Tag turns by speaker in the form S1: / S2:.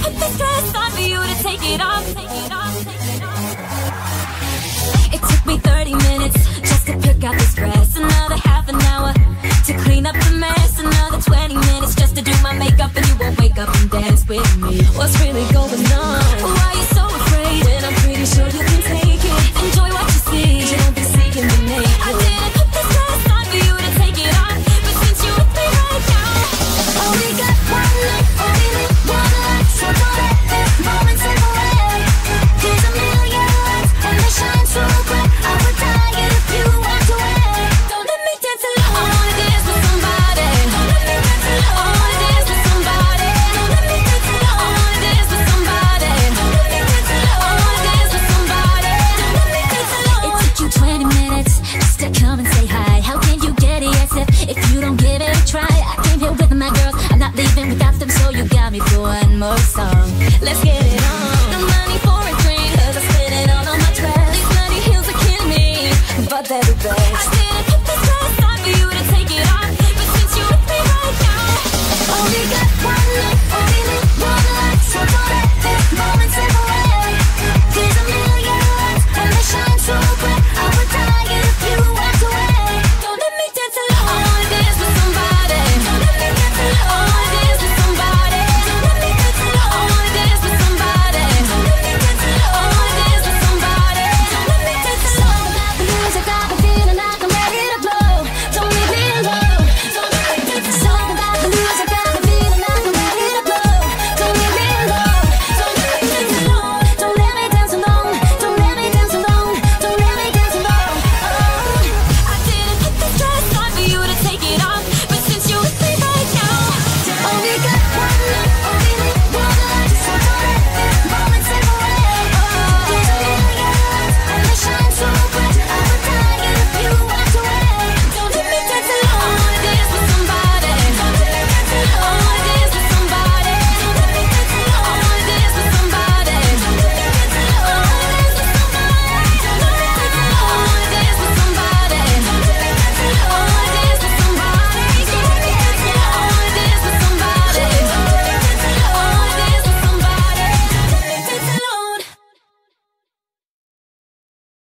S1: put this dress on for you to take it off. It took me 30 minutes just to pick out this dress. Another half an hour to clean up the mess. Another 20 minutes just to do my makeup, and you won't wake up and dance with me. What's really going on? Why are you so afraid? And I'm pretty sure you can take it. Enjoy what you see, you don't be seeking the naked. I didn't put this dress on for you to take it off, but since you're with me right now, oh, we got one night, only live one life, so don't let this moment slip away. There's a million lights and they shine so bright, I would die if you walked away. Don't let me dance alone, I wanna dance with somebody. Don't let me dance alone, I wanna dance with somebody. Don't let me dance alone, I wanna dance with somebody. Don't let me dance alone, I wanna dance with somebody. Don't let me dance alone. It took you 20 minutes just to come and say hi. How can you get a yes if you don't give it a try? I came here with my girls, I'm not leaving without them, so you got me for one more song. Let's get it on. No money for a drink, 'cause I spent it all on my dress. These bloody heels are killing me, but they're the best.